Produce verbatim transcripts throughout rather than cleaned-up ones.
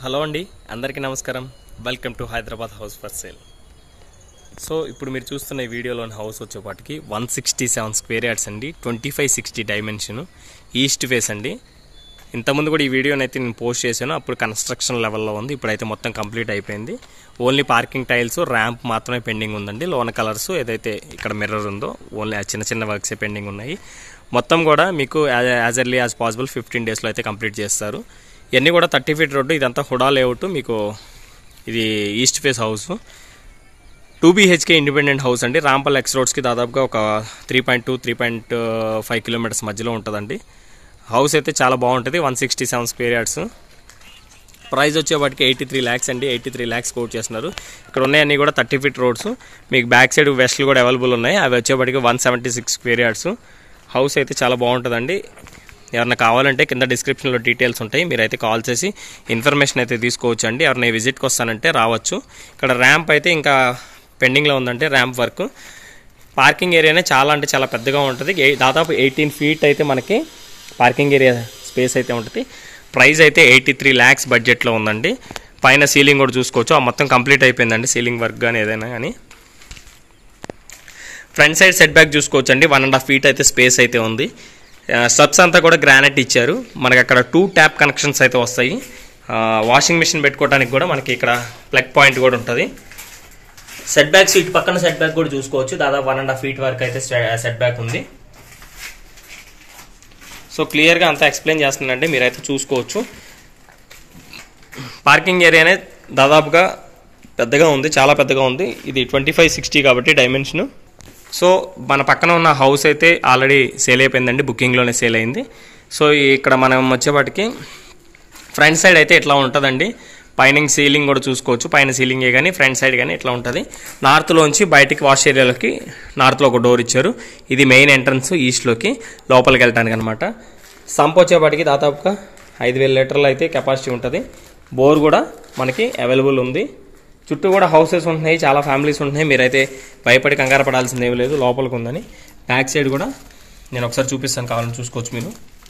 Hello అండి, అందరికీ నమస్కారం. Welcome to Hyderabad house for sale. So ఇప్పుడు మీరు చూస్తున్న ఈ వీడియోలోని హౌస్ వచ్చేపాటికి one sixty seven square yards అండి, twenty five sixty dimension, east face అండి. ఇంతకుముందు కూడా ఈ వీడియోని అయితే నేను పోస్ట్ చేశాను, అప్పుడు కన్స్ట్రక్షన్ లెవెల్లో ఉంది. ఇప్పుడైతే మొత్తం కంప్లీట్ అయిపోయింది. ఓన్లీ పార్కింగ్ టైల్స్, ర్యాంప్ మాత్రమే పెండింగ్ ఉందండి. లోన కలర్స్ ఏదైతే ఇక్కడ మిర్రర్ ఉందో ఓన్లీ చిన్న చిన్న వర్క్సే పెండింగ్ ఉన్నాయి. మొత్తం కూడా మీకు as early as possible fifteen డేస్లో అయితే కంప్లీట్ చేస్తారు. ఇవన్నీ కూడా థర్టీ ఫీట్ రోడ్డు, ఇదంతా హుడా లేఅవుట్. మీకు ఇది east face house, two BHK independent house అండి. రాంపల్ ఎక్స్ రోడ్స్కి దాదాపుగా ఒక three point two three point five kilometres మధ్యలో ఉంటుందండి. హౌస్ అయితే చాలా బాగుంటుంది. One sixty seven square yards, price వచ్చేవాటికి ఎయిటీ త్రీ ల్యాక్స్ అండి. ఎయిటీ త్రీ ల్యాక్స్ కోట్ చేస్తున్నారు. ఇక్కడ ఉన్నాయన్నీ కూడా థర్టీ ఫీట్ రోడ్స్. మీకు బ్యాక్ సైడ్ వెస్ట్లు కూడా అవైలబుల్ ఉన్నాయి. అవి వచ్చేవాటికి one seventy six square yards. House అయితే చాలా బాగుంటుందండి. ఎవరైనా కావాలంటే కింద డిస్క్రిప్షన్లో డీటెయిల్స్ ఉంటాయి, మీరైతే కాల్ చేసి ఇన్ఫర్మేషన్ అయితే తీసుకోవచ్చు అండి. ఎవరైనా విజిట్కి వస్తానంటే రావచ్చు. ఇక్కడ ర్యాంప్ అయితే ఇంకా పెండింగ్లో ఉందంటే ర్యాంప్ వర్క్. పార్కింగ్ ఏరియానే చాలా అంటే చాలా పెద్దగా ఉంటుంది. దాదాపు ఎయిటీన్ ఫీట్ అయితే మనకి పార్కింగ్ ఏరియా స్పేస్ అయితే ఉంటుంది. ప్రైస్ అయితే ఎయిటీ త్రీ ల్యాక్స్ బడ్జెట్లో ఉందండి. పైన సీలింగ్ కూడా చూసుకోవచ్చు, ఆ మొత్తం కంప్లీట్ అయిపోయిందండి, సీలింగ్ వర్క్ కానీ ఏదైనా కానీ. ఫ్రంట్ సైడ్ సెట్ బ్యాక్ చూసుకోవచ్చు అండి, వన్ అండ్ హాఫ్ ఫీట్ అయితే స్పేస్ అయితే ఉంది. స్టెప్స్ అంతా కూడా గ్రానైట్ ఇచ్చారు. మనకి అక్కడ టూ ట్యాప్ కనెక్షన్స్ అయితే వస్తాయి. వాషింగ్ మిషన్ పెట్టుకోవడానికి కూడా మనకి ఇక్కడ ప్లగ్ పాయింట్ కూడా ఉంటుంది. సెట్ బ్యాక్ సీట్ పక్కన సెట్ బ్యాక్ కూడా చూసుకోవచ్చు, దాదాపు వన్ అండ్ హాఫ్ ఫీట్ వరకు అయితే సెట్ బ్యాక్ ఉంది. సో క్లియర్గా అంతా ఎక్స్ప్లెయిన్ చేస్తున్నానండి, మీరైతే చూసుకోవచ్చు. పార్కింగ్ ఏరియానే దాదాపుగా పెద్దగా ఉంది, చాలా పెద్దగా ఉంది. ఇది ట్వంటీ ఫైవ్ సిక్స్టీ కాబట్టి డైమెన్షన్. సో మన పక్కన ఉన్న హౌస్ అయితే ఆల్రెడీ సేల్ అయిపోయిందండి, బుకింగ్లోనే సేల్ అయింది. సో ఇక్కడ మనం వచ్చేపాటికి ఫ్రంట్ సైడ్ అయితే ఇట్లా ఉంటుందండి. పైన సీలింగ్ కూడా చూసుకోవచ్చు, పైన సీలింగే కానీ ఫ్రంట్ సైడ్ కానీ ఇట్లా ఉంటుంది. నార్త్లోంచి బయటికి వాష్ ఏరియాలోకి నార్త్లో ఒక డోర్ ఇచ్చారు. ఇది మెయిన్ ఎంట్రన్స్ ఈస్ట్లోకి లోపలికి వెళ్ళటానికి అనమాట. సంప్ వచ్చేపాటికి దాదాపుగా ఐదు వేల లీటర్లు అయితే కెపాసిటీ ఉంటుంది. బోర్ కూడా మనకి అవైలబుల్ ఉంది. చుట్టూ కూడా హౌసెస్ ఉంటున్నాయి, చాలా ఫ్యామిలీస్ ఉంటున్నాయి. మీరైతే భయపడి కంగారు పడాల్సింది ఏమీ లేదు, లోపలికి ఉందని. బ్యాక్ సైడ్ కూడా నేను ఒకసారి చూపిస్తాను, కావాలని చూసుకోవచ్చు మీరు.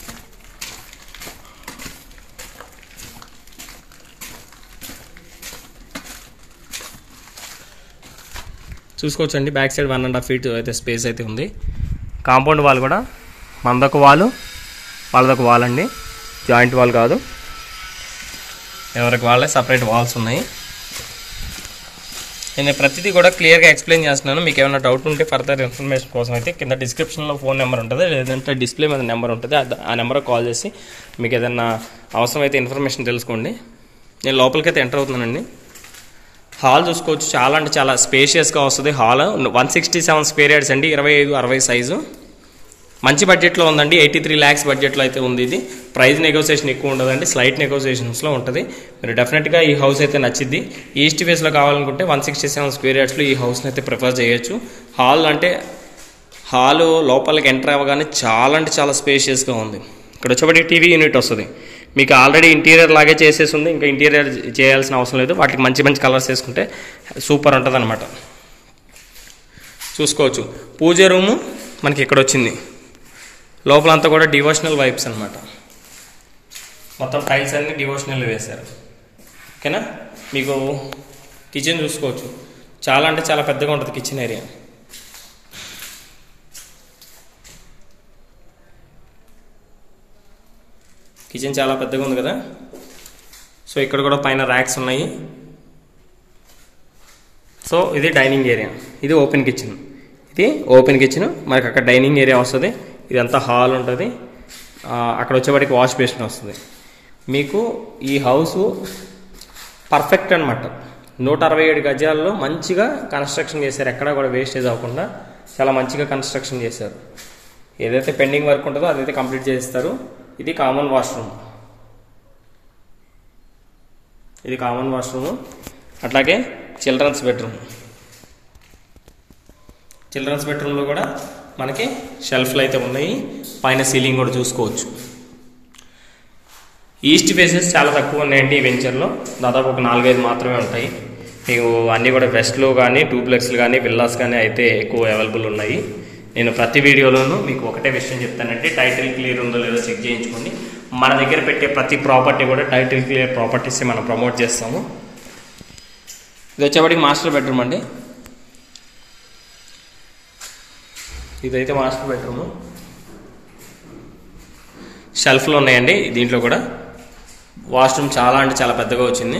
చూసుకోవచ్చు అండి, back side one and half feet అయితే స్పేస్ అయితే ఉంది. కాంపౌండ్ వాల్ కూడా మనదొక వాల్, వాళ్ళదొక వాల్ అండి, జాయింట్ వాల్ కాదు, ఎవరికి వాళ్ళే సపరేట్ వాల్స్ ఉన్నాయి. నేను ప్రతిదీ కూడా క్లియర్గా ఎక్స్ప్లెయిన్ చేస్తున్నాను. మీకు ఏమైనా డౌట్ ఉంటే ఫర్దర్ ఇన్ఫర్మేషన్ కోసం అయితే కింద డిస్క్రిప్షన్లో ఫోన్ నెంబర్ ఉంటుంది, లేదంటే డిస్ప్లే మీద నెంబర్ ఉంటుంది. ఆ నెంబర్కి కాల్ చేసి మీకు ఏదైనా అవసరమైతే ఇన్ఫర్మేషన్ తెలుసుకోండి. నేను లోపలికైతే ఎంటర్ అవుతున్నానండి. హాల్ చూసుకోవచ్చు, చాలా అంటే చాలా స్పేషియస్గా వస్తుంది. Hall one sixty seven square yards అండి, ఇరవై ఐదు అరవై సైజు. మంచి బడ్జెట్లో ఉందండి, ఎయిటీ త్రీ ల్యాక్స్ బడ్జెట్లో అయితే ఉంది. ఇది ప్రైస్ నెగోసియేషన్ ఎక్కువ ఉండదండి, స్లైట్ నెగోసియేషన్స్లో ఉంటుంది. మీరు డెఫినెట్గా ఈ హౌస్ అయితే నచ్చిద్ది. ఈస్ట్ ఫేస్లో కావాలనుకుంటే వన్ సిక్స్టీ సెవెన్ స్క్వేర్ యార్డ్స్లో ఈ హౌస్ని అయితే ప్రిఫర్ చేయొచ్చు. హాల్ అంటే హాల్ లోపలికి ఎంటర్ అవ్వగానే చాలా అంటే చాలా స్పేషియస్గా ఉంది. ఇక్కడ వచ్చేప్పటికి టీవీ యూనిట్ వస్తుంది. మీకు ఆల్రెడీ ఇంటీరియర్ లాగే చేసేసి ఉంది, ఇంకా ఇంటీరియర్ చేయాల్సిన అవసరం లేదు. వాటికి మంచి మంచి కలర్స్ వేసుకుంటే సూపర్ ఉంటుంది అనమాట. చూసుకోవచ్చు, పూజ రూము మనకి ఇక్కడ వచ్చింది. లోపలంతా కూడా డివోషనల్ వైబ్స్ అనమాట. మొత్తం టైల్స్ అన్ని డివోషనల్ వేశారు. ఓకేనా. మీకు కిచెన్ చూసుకోవచ్చు, చాలా అంటే చాలా పెద్దగా ఉంటుంది కిచెన్ ఏరియా. కిచెన్ చాలా పెద్దగా ఉంది కదా. సో ఇక్కడ కూడా పైన ర్యాక్స్ ఉన్నాయి. సో ఇది డైనింగ్ ఏరియా, ఇది ఓపెన్ కిచెన్. ఇది ఓపెన్ కిచెన్, మనకి అక్కడ డైనింగ్ ఏరియా వస్తుంది. ఇదంతా హాల్ ఉంటుంది. అక్కడ వచ్చేవాడికి వాష్ బేసిన్ వస్తుంది. మీకు ఈ హౌసు పర్ఫెక్ట్ అనమాట. నూట అరవై ఏడు గజాల్లో మంచిగా కన్స్ట్రక్షన్ చేశారు, ఎక్కడా కూడా వేస్టేజ్ అవ్వకుండా చాలా మంచిగా కన్స్ట్రక్షన్ చేశారు. ఏదైతే పెండింగ్ వర్క్ ఉంటుందో అదైతే కంప్లీట్ చేస్తారు. ఇది కామన్ వాష్రూమ్, ఇది కామన్ వాష్రూము. అట్లాగే చిల్డ్రన్స్ బెడ్రూమ్, చిల్డ్రన్స్ బెడ్రూమ్లో కూడా మనకి షెల్ఫ్లు అయితే ఉన్నాయి. పైన సీలింగ్ కూడా చూసుకోవచ్చు. ఈస్ట్ ఫేసెస్ చాలా తక్కువ ఉన్నాయండి ఈ వెంచర్లో, దాదాపు ఒక నాలుగైదు మాత్రమే ఉంటాయి. మీకు అన్నీ కూడా వెస్ట్లు కానీ డూప్లెక్స్లు కానీ విల్లాస్ కానీ అయితే ఎక్కువ అవైలబుల్ ఉన్నాయి. నేను ప్రతి వీడియోలోనూ మీకు ఒకటే విషయం చెప్తానంటే టైటిల్ క్లియర్ ఉందో లేదో చెక్ చేయించుకోండి. మన దగ్గర పెట్టే ప్రతి ప్రాపర్టీ కూడా టైటిల్ క్లియర్ ప్రాపర్టీస్ మనం ప్రమోట్ చేస్తాము. ఇది వచ్చేప్పటికి మాస్టర్ బెడ్రూమ్ అండి. ఇదైతే మాస్టర్ బెడ్రూమ్. షెల్ఫ్లు ఉన్నాయండి దీంట్లో కూడా. వాష్రూమ్ చాలా అంటే చాలా పెద్దగా వచ్చింది.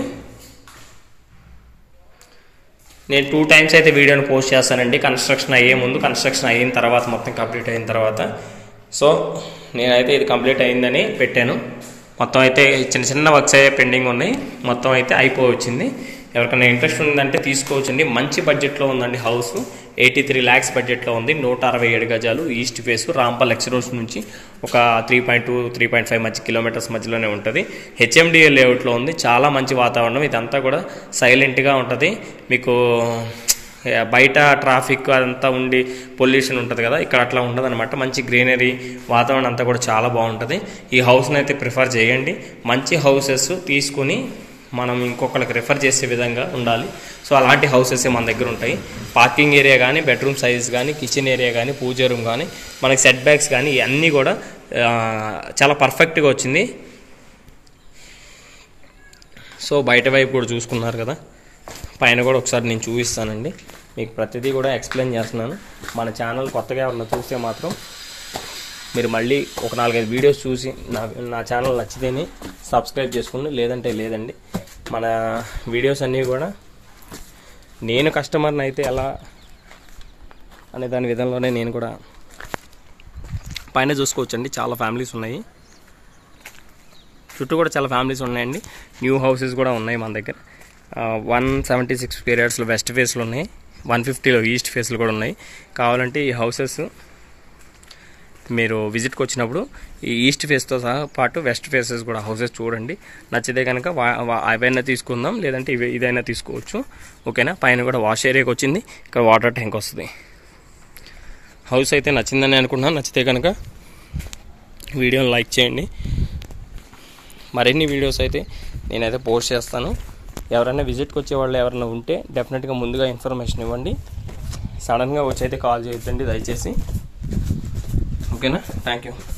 నేను టూ టైమ్స్ అయితే వీడియోని పోస్ట్ చేస్తానండి, కన్స్ట్రక్షన్ అయ్యే ముందు, కన్స్ట్రక్షన్ అయిన తర్వాత, మొత్తం కంప్లీట్ అయిన తర్వాత. సో నేనైతే ఇది కంప్లీట్ అయిందని పెట్టాను. మొత్తం అయితే చిన్న చిన్న వర్క్స్ అయితే పెండింగ్ ఉన్నాయి, మొత్తం అయితే అయిపోవచ్చింది. ఎవరికైనా ఇంట్రెస్ట్ ఉందంటే తీసుకోవచ్చండి. మంచి బడ్జెట్లో ఉందండి హౌస్. ఎయిటీ త్రీ ల్యాక్స్ బడ్జెట్లో ఉంది. నూట అరవై ఏడు గజాలు, east face, Rampal X roads నుంచి ఒక three point two three point five మధ్య కిలోమీటర్స్ మధ్యలోనే ఉంటుంది. హెచ్ఎండిఏ లేఅవుట్లో ఉంది. చాలా మంచి వాతావరణం. ఇదంతా కూడా సైలెంట్గా ఉంటుంది. మీకు బయట ట్రాఫిక్ అదంతా ఉండి పొల్యూషన్ ఉంటుంది కదా, ఇక్కడ అట్లా ఉండదు అనమాట. మంచి గ్రీనరీ వాతావరణం అంతా కూడా చాలా బాగుంటుంది. ఈ హౌస్ని అయితే ప్రిఫర్ చేయండి. మంచి హౌసెస్ తీసుకుని మనం ఇంకొకరికి రిఫర్ చేసే విధంగా ఉండాలి. సో అలాంటి హౌసెస్ మన దగ్గర ఉంటాయి. పార్కింగ్ ఏరియా కానీ, బెడ్రూమ్ సైజ్ కానీ, కిచెన్ ఏరియా కానీ, పూజ రూమ్ కానీ, మనకి సెట్ బ్యాక్స్ కానీ ఇవన్నీ కూడా చాలా పర్ఫెక్ట్గా వచ్చింది. సో బయట వైపు కూడా చూసుకున్నారు కదా, పైన కూడా ఒకసారి నేను చూపిస్తానండి. మీకు ప్రతిదీ కూడా ఎక్స్ప్లెయిన్ చేస్తున్నాను. మన ఛానల్ కొత్తగా ఎవరన్నా చూస్తే మాత్రం మీరు మళ్ళీ ఒక నాలుగైదు వీడియోస్ చూసి నా నా ఛానల్ నచ్చితేనే సబ్స్క్రైబ్ చేసుకోండి, లేదంటే లేదండి. మన వీడియోస్ అన్నీ కూడా నేను కస్టమర్ని అయితే ఎలా అనే దాని విధంలోనే నేను కూడా పైన చూసుకోవచ్చండి. చాలా ఫ్యామిలీస్ ఉన్నాయి, చుట్టూ కూడా చాలా ఫ్యామిలీస్ ఉన్నాయండి. న్యూ హౌసెస్ కూడా ఉన్నాయి మన దగ్గర. వన్ సెవెంటీ సిక్స్ పీరియడ్స్లో వెస్ట్ ఫేస్లో ఉన్నాయి, వన్ ఫిఫ్టీలో ఈస్ట్ ఫేస్లో కూడా ఉన్నాయి. కావాలంటే ఈ హౌసెస్ మీరు విజిట్కి వచ్చినప్పుడు ఈ ఈస్ట్ ఫేస్తో సహా పాటు వెస్ట్ ఫేసెస్ కూడా హౌసెస్ చూడండి. నచ్చితే కనుక అవైనా తీసుకుందాం, లేదంటే ఇవి ఇదైనా తీసుకోవచ్చు. ఓకేనా. పైన కూడా వాష్ ఏరియాకి వచ్చింది, ఇక్కడ వాటర్ ట్యాంక్ వస్తుంది. హౌస్ అయితే నచ్చిందని అనుకుంటున్నాను. నచ్చితే కనుక వీడియోని లైక్ చేయండి. మరిన్ని వీడియోస్ అయితే నేనైతే పోస్ట్ చేస్తాను. ఎవరైనా విజిట్కి వచ్చే వాళ్ళు ఎవరైనా ఉంటే డెఫినెట్గా ముందుగా ఇన్ఫర్మేషన్ ఇవ్వండి. సడన్గా వచ్చి అయితే కాల్ చేయొద్దండి దయచేసి. ఓకేనా. Thank you.